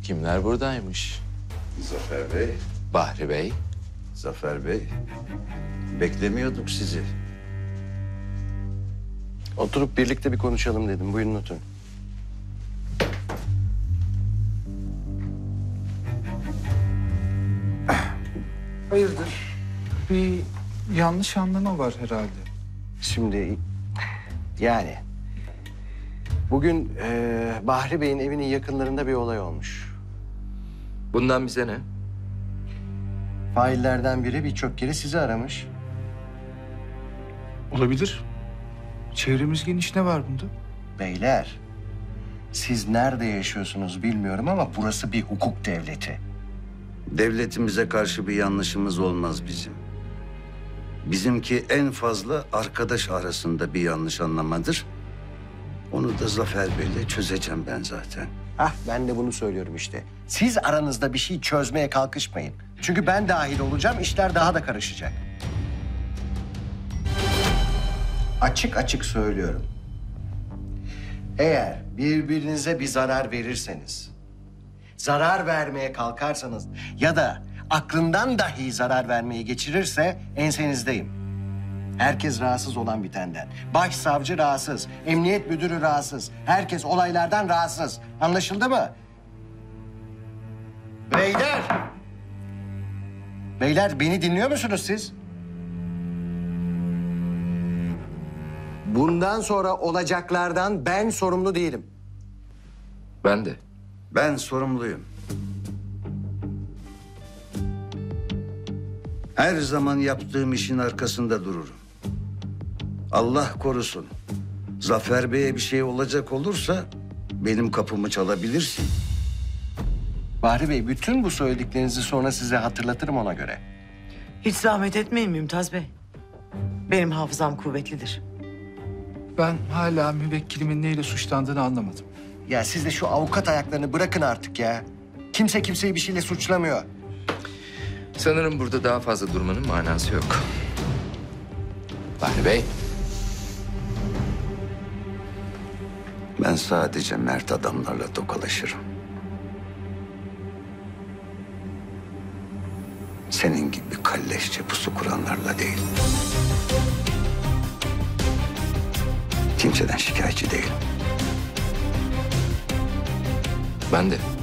Kimler buradaymış? Zafer Bey, Bahri Bey. Zafer Bey. Beklemiyorduk sizi. Oturup birlikte bir konuşalım dedim. Buyurun oturun. Hayırdır? Bir yanlış anlama var herhalde. Şimdi yani bugün Bahri Bey'in evinin yakınlarında bir olay olmuş. Bundan bize ne? Faillerden biri birçok kere sizi aramış. Olabilir. Çevremiz geniş, ne var bunda? Beyler, siz nerede yaşıyorsunuz bilmiyorum ama burası bir hukuk devleti. Devletimize karşı bir yanlışımız olmaz bizim. Bizimki en fazla arkadaş arasında bir yanlış anlamadır. Onu da Zafer Bey'le çözeceğim ben zaten. Ben de bunu söylüyorum işte. Siz aranızda bir şey çözmeye kalkışmayın. Çünkü ben dahil olacağım, işler daha da karışacak. Açık açık söylüyorum. Eğer birbirinize bir zarar verirseniz, zarar vermeye kalkarsanız ya da aklından dahi zarar vermeyi geçirirse ensenizdeyim. Herkes rahatsız olan bitenden. Başsavcı rahatsız, emniyet müdürü rahatsız. Herkes olaylardan rahatsız. Anlaşıldı mı? Beyler! Beyler beni dinliyor musunuz siz? Bundan sonra olacaklardan ben sorumlu değilim. Ben de. Ben sorumluyum. Her zaman yaptığım işin arkasında dururum. Allah korusun. Zafer Bey'e bir şey olacak olursa benim kapımı çalabilirsin. Bahri Bey, bütün bu söylediklerinizi sonra size hatırlatırım ona göre. Hiç zahmet etmeyin Mümtaz Bey. Benim hafızam kuvvetlidir. Ben hala müvekkilimin neyle suçlandığını anlamadım. Ya siz de şu avukat ayaklarını bırakın artık ya. Kimse kimseyi bir şeyle suçlamıyor. Sanırım burada daha fazla durmanın manası yok. Bahri Bey. Ben sadece mert adamlarla tokalaşırım. Senin gibi kalleşçe pusu kuranlarla değil. Kimseden şikayetçi değilim. Ben de.